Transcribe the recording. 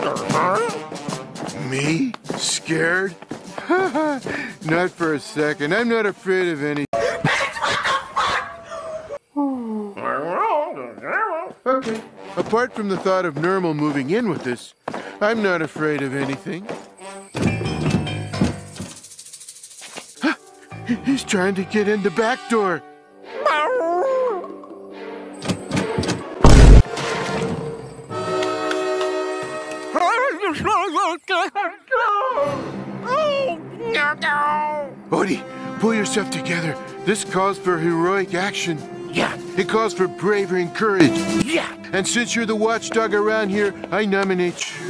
Me? Scared? Not for a second. I'm not afraid of any. Okay. Apart from the thought of Nermal moving in with us, I'm not afraid of anything. He's trying to get in the back door. Odie, pull yourself together. This calls for heroic action. Yeah. It calls for bravery and courage. Yeah. And since you're the watchdog around here, I nominate you.